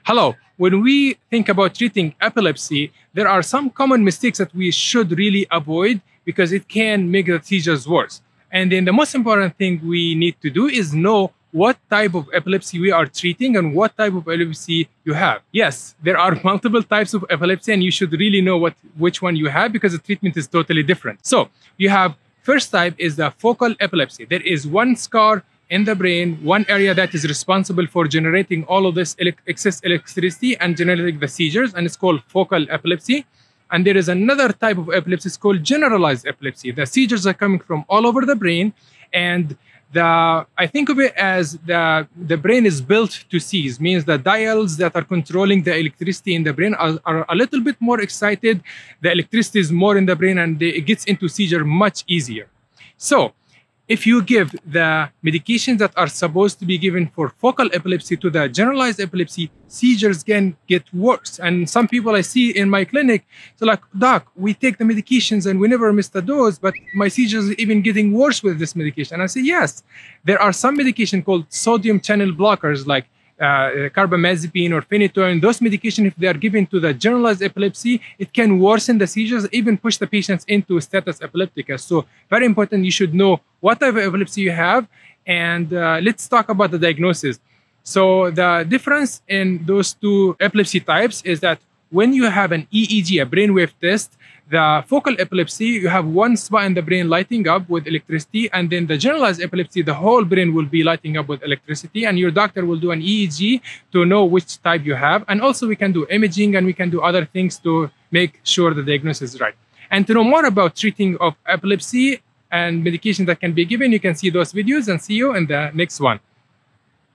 Hello. When we think about treating epilepsy, there are some common mistakes that we should really avoid because it can make the seizures worse. And then the most important thing we need to do is know what type of epilepsy we are treating and what type of epilepsy you have. Yes, there are multiple types of epilepsy and you should really know which one you have because the treatment is totally different. So you have first type is the focal epilepsy. There is one scar in the brain, one area that is responsible for generating all of this excess electricity and generating the seizures, and it's called focal epilepsy. And there is another type of epilepsy, it's called generalized epilepsy. The seizures are coming from all over the brain, and I think of it as the brain is built to seize, means the dials that are controlling the electricity in the brain are a little bit more excited. The electricity is more in the brain, and it gets into seizure much easier. So if you give the medications that are supposed to be given for focal epilepsy to the generalized epilepsy, seizures can get worse. And some people I see in my clinic, they're like, Doc, we take the medications and we never miss the dose, but my seizures are even getting worse with this medication. And I say, yes, there are some medication called sodium channel blockers like carbamazepine or phenytoin. Those medications, if they are given to the generalized epilepsy, it can worsen the seizures, even push the patients into status epilepticus. So very important, you should know what type of epilepsy you have. And let's talk about the diagnosis. So the difference in those two epilepsy types is that when you have an EEG, a brainwave test, the focal epilepsy, you have one spot in the brain lighting up with electricity, and then the generalized epilepsy, the whole brain will be lighting up with electricity, and your doctor will do an EEG to know which type you have. And also we can do imaging and we can do other things to make sure the diagnosis is right. And to know more about treating of epilepsy and medication that can be given, you can see those videos, and see you in the next one.